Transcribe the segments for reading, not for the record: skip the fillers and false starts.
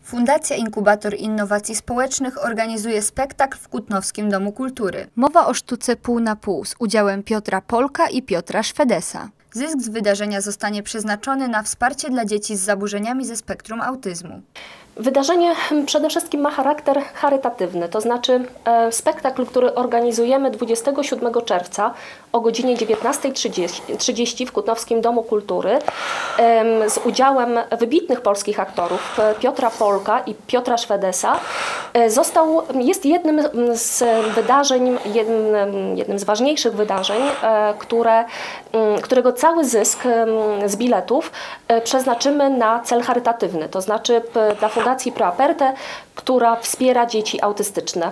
Fundacja Inkubator Innowacji Społecznych organizuje spektakl w Kutnowskim Domu Kultury. Mowa o sztuce pół na pół z udziałem Piotra Polka i Piotra Szwedesa. Zysk z wydarzenia zostanie przeznaczony na wsparcie dla dzieci z zaburzeniami ze spektrum autyzmu. Wydarzenie przede wszystkim ma charakter charytatywny, to znaczy spektakl, który organizujemy 27 czerwca o godzinie 19:30 w Kutnowskim Domu Kultury z udziałem wybitnych polskich aktorów Piotra Polka i Piotra Szwedesa. Jest jednym z wydarzeń, jednym z ważniejszych wydarzeń, którego cały zysk z biletów przeznaczymy na cel charytatywny, to znaczy dla Fundacji Pro Aperte, która wspiera dzieci autystyczne.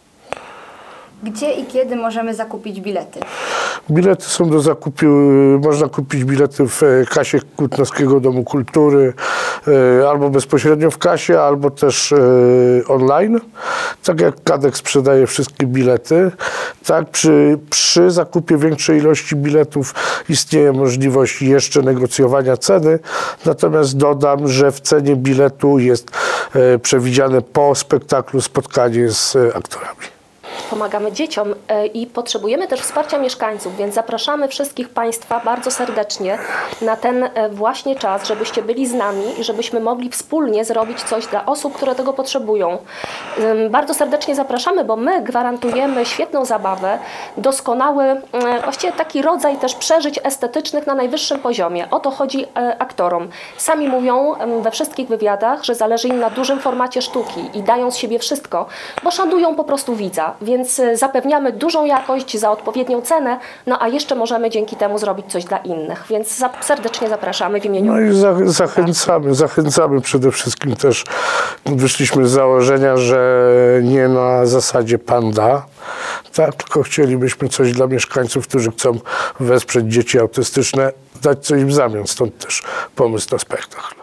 Gdzie i kiedy możemy zakupić bilety? Bilety są do zakupu, można kupić bilety w kasie Kutnowskiego Domu Kultury, albo bezpośrednio w kasie, albo też online. Tak jak Kadek sprzedaje wszystkie bilety, tak przy zakupie większej ilości biletów istnieje możliwość jeszcze negocjowania ceny. Natomiast dodam, że w cenie biletu jest przewidziane po spektaklu spotkanie z aktorami. Pomagamy dzieciom i potrzebujemy też wsparcia mieszkańców, więc zapraszamy wszystkich Państwa bardzo serdecznie na ten właśnie czas, żebyście byli z nami i żebyśmy mogli wspólnie zrobić coś dla osób, które tego potrzebują. Bardzo serdecznie zapraszamy, bo my gwarantujemy świetną zabawę, doskonały, właściwie taki rodzaj też przeżyć estetycznych na najwyższym poziomie. O to chodzi aktorom. Sami mówią we wszystkich wywiadach, że zależy im na dużym formacie sztuki i dają z siebie wszystko, bo szanują po prostu widza. Więc zapewniamy dużą jakość za odpowiednią cenę, no a jeszcze możemy dzięki temu zrobić coś dla innych. Więc serdecznie zapraszamy w imieniu... No i zachęcamy przede wszystkim też. Wyszliśmy z założenia, że nie na zasadzie panda, tak, tylko chcielibyśmy coś dla mieszkańców, którzy chcą wesprzeć dzieci autystyczne, dać coś w zamian. Stąd też pomysł na spektakl.